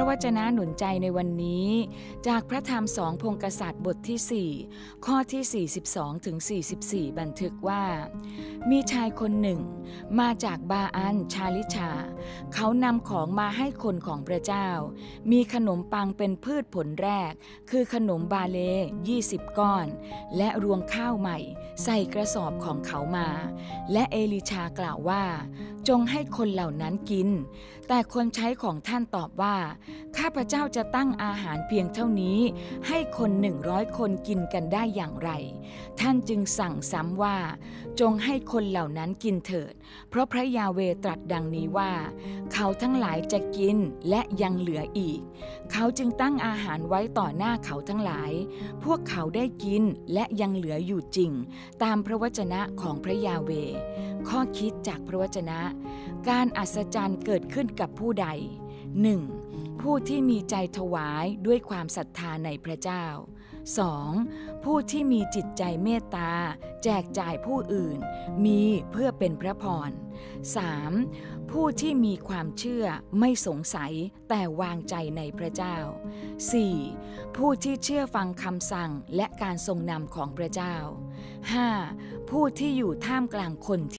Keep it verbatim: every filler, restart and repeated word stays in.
วจนะหนุนใจในวันนี้จากพระธรรมสองพงศ์กษัตริย์บทที่สี่ข้อที่สี่สิบสองถึงสี่สิบสี่บันทึกว่ามีชายคนหนึ่งมาจากบาอันชาลิชาเขานำของมาให้คนของพระเจ้ามีขนมปังเป็นพืชผลแรกคือขนมบาเลยี่สิบก้อนและรวงข้าวใหม่ใส่กระสอบของเขามาและเอลิชากล่าวว่าจงให้คนเหล่านั้นกินแต่คนใช้ของท่านตอบว่าข้าพเจ้าจะตั้งอาหารเพียงเท่านี้ให้คนหนึ่งร้อยคนกินกันได้อย่างไรท่านจึงสั่งซ้ำว่าจงให้คนเหล่านั้นกินเถิดเพราะพระยาเวห์ตรัสดังนี้ว่าเขาทั้งหลายจะกินและยังเหลืออีกเขาจึงตั้งอาหารไว้ต่อหน้าเขาทั้งหลายพวกเขาได้กินและยังเหลืออยู่จริงตามพระวจนะของพระยาเวห์ข้อคิดจากพระวจนะการอัศจรรย์เกิดขึ้นกับผู้ใด หนึ่ง. ผู้ที่มีใจถวายด้วยความศรัทธาในพระเจ้า สอง. ผู้ที่มีจิตใจเมตตาแจกจ่ายผู้อื่นมีเพื่อเป็นพระพร สาม. ผู้ที่มีความเชื่อไม่สงสัยแต่วางใจในพระเจ้า สี่. ผู้ที่เชื่อฟังคำสั่งและการทรงนำของพระเจ้า ห้า. ผู้ที่อยู่ท่ามกลางคน